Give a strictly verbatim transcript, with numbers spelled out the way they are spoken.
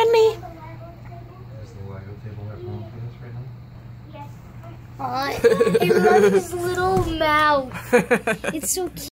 friendly. Is the Lego table at home for this right now? Uh, I love his little mouth. It's so cute.